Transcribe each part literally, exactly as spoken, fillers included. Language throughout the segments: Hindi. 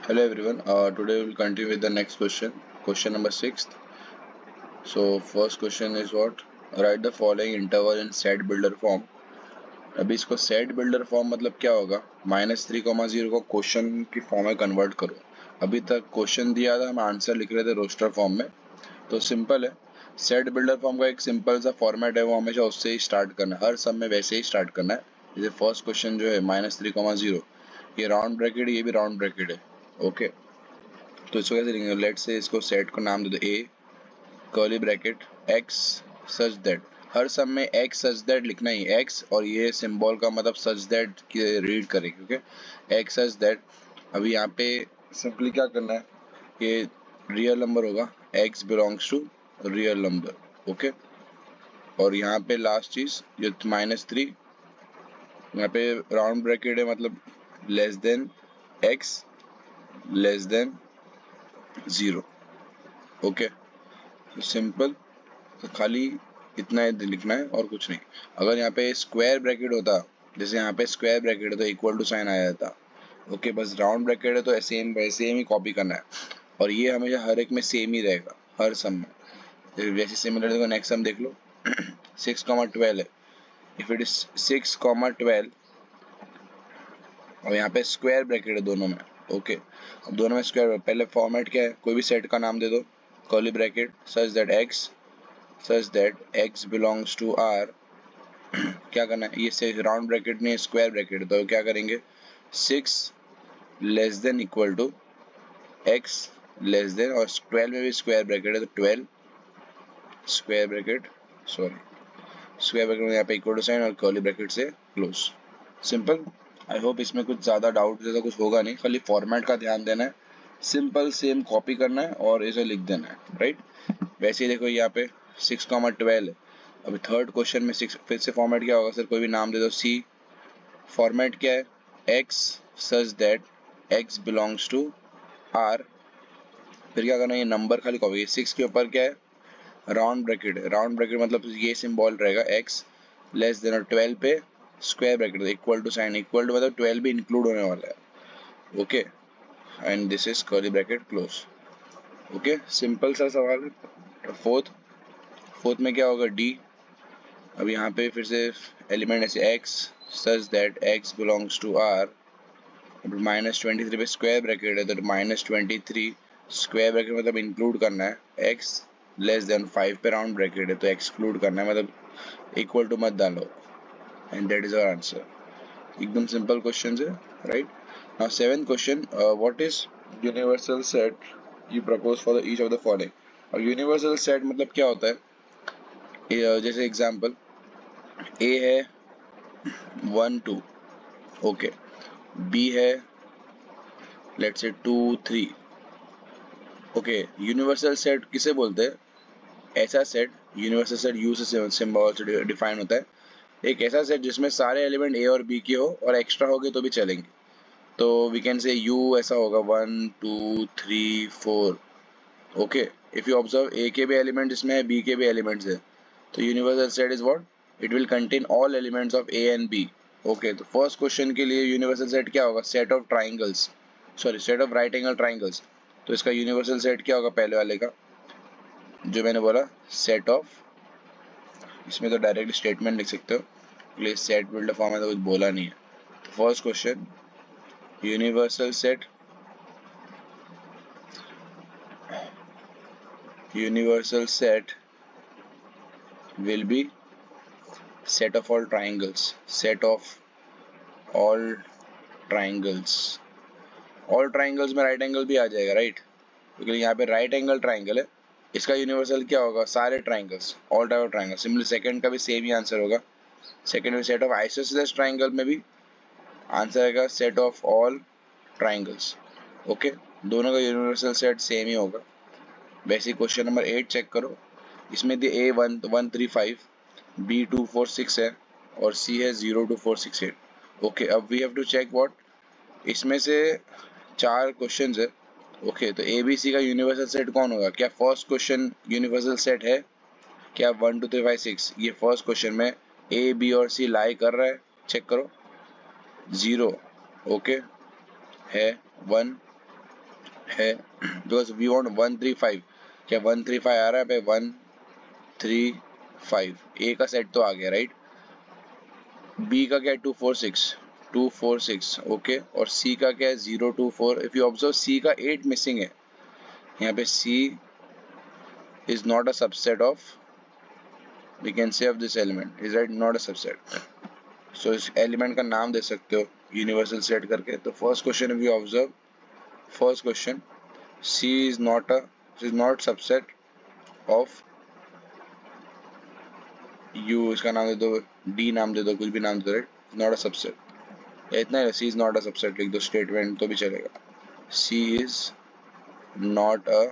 Hello everyone. Uh, today we will continue with the next question. Question number sixth. So first question is what? Write the following interval in set builder form. अभी इसको सेट बिल्डर फॉर्म मतलब क्या होगा? माइनस थ्री कॉमा जीरो को क्वेश्चन की फॉर्म में कन्वर्ट करो. अभी तक क्वेश्चन दिया था, हम आंसर लिख रहे थे रोस्टर फॉर्म में. तो सिंपल है. सेट बिल्डर फॉर्म का एक सिंपल सा फॉर्मेट है, वो हमेशा उससे ही स्टार्ट करना है. हर सब में वैसे ही स्टार्ट करना है. जैसे फर्स्ट क्वेश्चन जो है माइनस थ्री कॉमा जीरो, ये राउंड ब्रैकेट, ये भी राउंड ब्रैकेट है. ओके, तो इसको कैसे लिखेंगे? लेट से इसको सेट को नाम दे दो a curly bracket x such that. हर सब में एक्स सच दैट लिखना ही. एक्स और ये सिंबल का मतलब सच दैट रीड करेंगे. Okay, x such that. अभी यहाँ पे सिंपली क्या करना है, ये रियल नंबर होगा, x belongs to real number. Okay, और यहाँ पे लास्ट चीज ये माइनस थ्री, यहाँ पे राउंड ब्रैकेट है, मतलब less than x less than zero. Okay, तो सिंपल, तो खाली इतना ही लिखना है और कुछ नहीं. अगर यहाँ पे स्क्वायर ब्रैकेट होता, जैसे यहाँ पे स्क्वायर ब्रैकेट है तो इक्वल टू साइन आ जाता. ओके, बस राउंड ब्रैकेट है तो सेम सेम ही कॉपी करना है, और ये हमेशा हर एक में सेम ही रहेगा, हर सम में. वैसे सिमिलर देखो, नेक्स्ट सम देख लो. सिक्स कॉमा ट्वेल्व है. If it is six comma twelve और यहाँ पे स्क्वायर ब्रैकेट है दोनों में. ओके, अब दोनों में स्क्वायर, पहले फॉर्मेट क्या है, कोई भी सेट का नाम दे दो, curly bracket such that x such that x belongs to R. क्या करना है, ये से राउंड ब्रैकेट नहीं स्क्वायर ब्रैकेट, तो क्या करेंगे, six less than equal to x less than, और ट्वेल्व में भी स्क्वायर ब्रैकेट है तो twelve square bracket, sorry square bracket में यहाँ पे इक्वल टू साइन और कर्ली ब्रैकेट से क्लोज. सिंपल. आई होप इसमें कुछ ज़्यादा डाउट जैसा कुछ होगा नहीं, खाली फॉर्मेट का ध्यान देना है. सिंपल सेम कॉपी करना है और इसे लिख देना है. राइट, वैसे ही देखो यहाँ पे सिक्स कॉमा ट्वेल्व है. अभी थर्ड क्वेश्चन में सिक्स, फिर से फॉर्मेट क्या होगा सर, कोई भी नाम दे दो. सी फॉर्मेट क्या है, x such that x belongs to R. फिर क्या करना है, ये नंबर खाली कॉपी. सिक्स के ऊपर क्या है, राउंड ब्रैकेट है. राउंड ब्रैकेट मतलब ये सिंबल रहेगा एक्स लेस देन, और ट्वेल्व पे square bracket equal to sign, equal to मतलब ट्वेल्व भी इंक्लूड होने वाला है. Okay, and this is curly bracket close. Okay, simple सा सवाल है. फोर्थ फोर्थ में क्या होगा, डी. अब यहाँ पे फिर से एलिमेंट ऐसे x such that x belongs to R. Minus twenty three पे स्क्वायर ब्रैकेट है तो minus twenty three square bracket मतलब इंक्लूड करना है. एक्स लेस देन फाइव पे राउंड ब्रैकेट है तो एक्सक्लूड करना है, मतलब इक्वल टू मत डालो. And that is our answer. एकदम सिंपल क्वेश्चन है. Right, now seventh question, what is universal set you propose for each of the following. और यूनिवर्सल सेट मतलब क्या होता है, uh, जैसे एग्जांपल ए है वन टू, ओके, बी है let's say two three. Okay, universal set किसे बोलते हैं, ऐसा सेट, यूनिवर्सल सेट यू से सिंबल से डिफाइन होता है, एक ऐसा सेट जिसमें सारे एलिमेंट ए और बी के हो और एक्स्ट्रा हो गए तो भी चलेंगे. तो वी कैन से यू ऐसा होगा one two three four. Okay, if you observe A के भी एलिमेंट इसमें है, बी के भी एलिमेंट्स है, तो universal set is what, it will contain all elements of A and B. Okay, तो फर्स्ट क्वेश्चन के लिए यूनिवर्सल सेट क्या होगा, set of triangles, sorry set of right angle triangles. तो इसका यूनिवर्सल सेट क्या होगा, पहले वाले का जो मैंने बोला, सेट ऑफ, इसमें तो डायरेक्ट स्टेटमेंट लिख सकते हो, प्लीज सेट बिल्डर फॉर्म में तो कुछ बोला नहीं है. First question, universal set, universal set will be set of all triangles, set of all triangles. all triangles में राइट एंगल भी आ जाएगा, राइट, क्योंकि यहाँ पे राइट एंगल ट्राइंगल है. इसका यूनिवर्सल क्या होगा, सारे triangles, all type of triangle. Similar second का भी सेम ही आंसर होगा. सेकंड में सेट ऑफ आइसोसेलेस ट्राइंगल में भी आंसर आएगा set of all triangles. Okay, दोनों का यूनिवर्सल सेट सेम ही होगा. वैसे क्वेश्चन नंबर एट चेक करो, इसमें दी A one one three five, B two four six है और सी है zero two four six eight. Okay, अब we have to check what, इसमें से चार क्वेश्चन है. ओके, तो ए बी सी का यूनिवर्सल सेट कौन होगा, क्या फर्स्ट क्वेश्चन यूनिवर्सल सेट है, क्या one two three five six, ये फर्स्ट क्वेश्चन में ए बी और सी लाई कर रहा है, चेक करो. जीरो, ओके, है वन, है, because we want one three five. क्या वन थ्री फाइव आ रहा है भाई? वन थ्री फाइव ए का सेट तो आ गया राइट। बी का क्या है? Two four six, two four six okay. और सी का क्या है? Zero two four. If you observe C का एट मिसिंग है यहाँ पे। C is not a subset of, we can say of this element is right not a subset. So इस एलिमेंट का नाम दे सकते हो यूनिवर्सल सेट करके। तो first question we observe, first question C is not a is not subset of U, इसका नाम दे दो, D नाम दे दो, कुछ भी नाम दे दो, राइट नॉट अ सबसेट। या इतना है, C is not a subset लिख दो स्टेटमेंट तो भी चलेगा। C is not a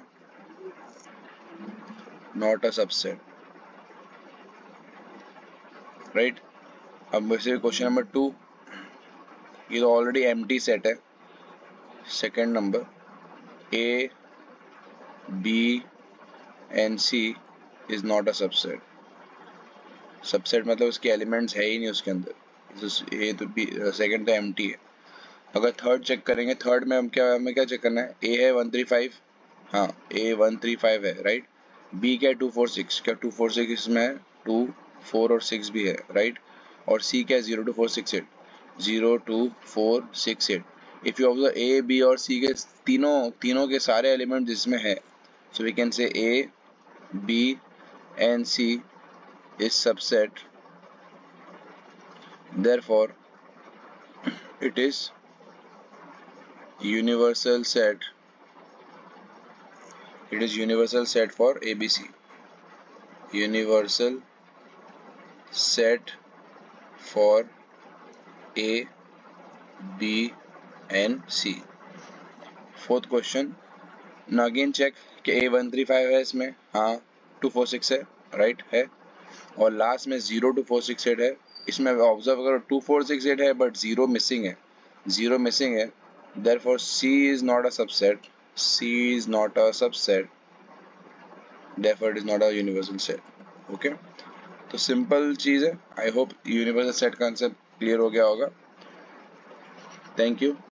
not a subset राइट। अब वैसे क्वेश्चन नंबर टू, ये तो ऑलरेडी एम्प्टी सेट है। Second number A B and C is not a subset। Subset मतलब उसके एलिमेंट्स है ही नहीं उसके अंदर। ये तो बी, सेकंड तो एम्प्टी है। अगर थर्ड चेक करेंगे, थर्ड में हम क्या, हमें क्या चेक करना है? ए है वन थ्री फाइव, हाँ ए वन थ्री फाइव है राइट। बी क्या है? टू फोर सिक्स, क्या टू फोर सिक्स इसमें है? टू फोर और सिक्स भी है राइट। और सी क्या है? Zero two four six eight, zero two four six eight. If you observe A B और सी के तीनों तीनों के सारे एलिमेंट जिसमें है, सो we can say A B and C is subset, therefore it is universal set, it is universal set for A B C, universal set for A B and C। Fourth question, now again check कि A वन थ्री फाइव है इसमें, हाँ टू फोर सिक्स है राइट right, है। और लास्ट में zero two four six eight है। इसमें ऑब्जर्व करो टू फोर सिक्स एट है बट जीरो मिसिंग है, जीरो मिसिंग है। therefore C is not a subset, C is not a subset, therefore it is not a universal set। Okay okay? तो सिंपल चीज़ है। आई होप यूनिवर्सल सेट का कंसेप्ट क्लियर हो गया होगा। Thank you.